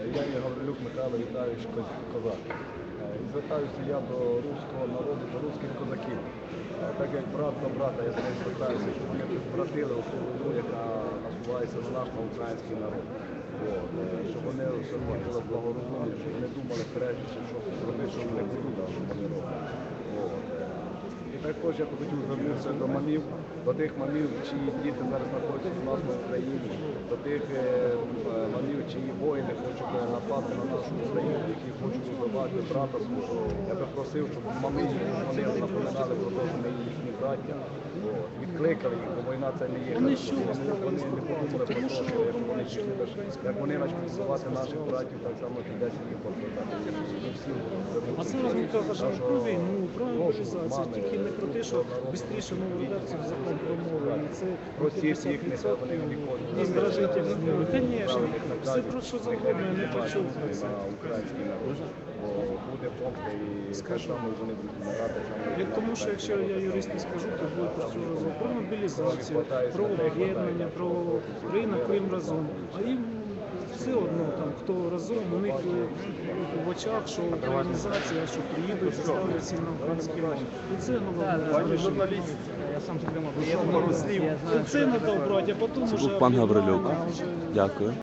Я є Гаврилюк Михайло Віталійович Козак. І звертаюся я до руського народу, до руських козаків. Так як брат до брата, я теж звертаюся, щоб вони підбратили цю війну, яка насувається на наш, на український народ. Щоб вони були благорозумні, щоб вони думали пережити, що робити, що вони будуть, що вони роблять. І також я хотів звернутися до мамів, до тих мамів, чиї діти зараз знаходяться у нас в Україні, до тих мамів, чиї воїни хочуть напасти на нашу Україну, які хочуть вбивати брата свого. Я би просив, щоб мами вони напоминали про те, що ми їхні браття, відкликали їх, бо війна це не є. Вони не подумали про те, що як вони почнуть вбивати наших братів, так само підеться їх покликати. А зараз ми кажемо, що про війну, про мобілізацію, тільки не про те, що швидше нововиборців закон про мову. Це просіть їх, нехай вони відходять. і здражитель з мови. Звісно, все про що завгодно, я не почув. Український народ. Буде помста і так само вони будуть вмирати. Як тому, що якщо я юрист не скажу, то буде про мобілізацію, про об'єднання, про Україна, Крим разом. А їм все одно, там, хто разом, у них в очах, що українізація, що приїдуть, ставлять всім на український мові. І це головне. Я сам зокрема пару слів. Це надав брати, а потім Це вже був пан Гаврилюк. об'єднання, вже... Дякую.